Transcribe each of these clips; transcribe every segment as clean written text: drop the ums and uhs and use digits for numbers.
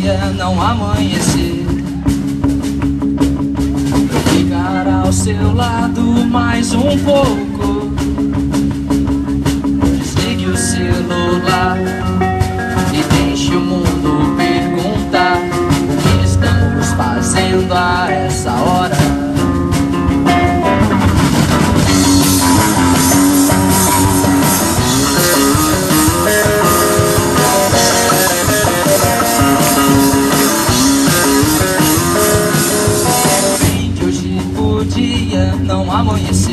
dia não amanhecer, eu ficar ao seu lado mais um pouco. Desligue o celular e deixe o mundo perguntar o que estamos fazendo a essa hora. Não amanhecer,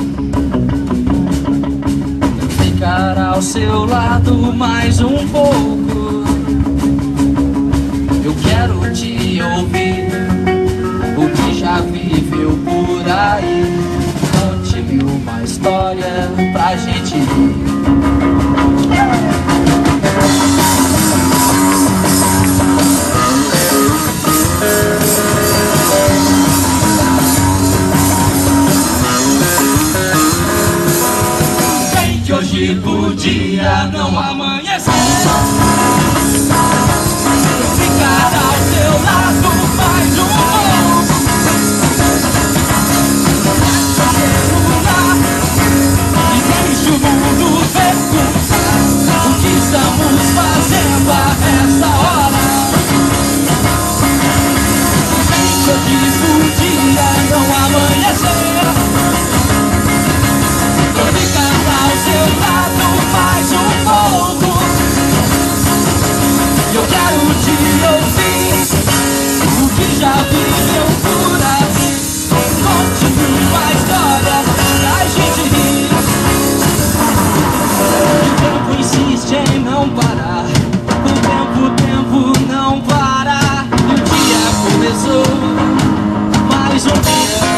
ficar ao seu lado mais um pouco. Eu quero te ouvir, o que já viveu por aí. Conte-me uma história pra gente rir. Hoje podia não amanhecer, ficar ao seu lado mais um pouco. Celular e deixe o mundo perguntar o que estamos fazendo a essa hora. Hoje podia não amanhecer, seu lado mais um pouco. Eu quero te ouvir, o que já viveu por aí. Conte-me uma história pra gente rir. O tempo insiste em não parar, o tempo não para. E o dia começou, mais um dia.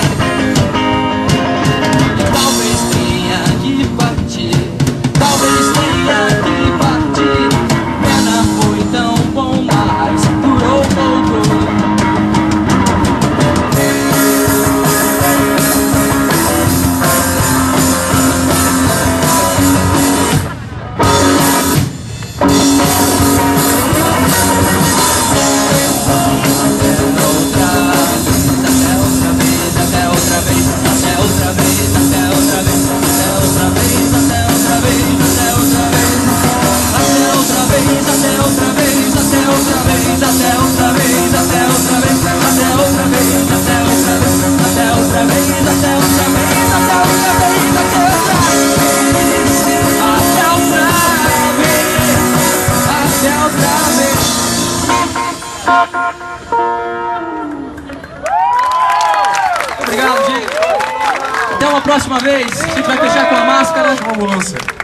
Obrigado, gente. Até uma próxima vez. A gente vai fechar com a máscara. Uma ambulância.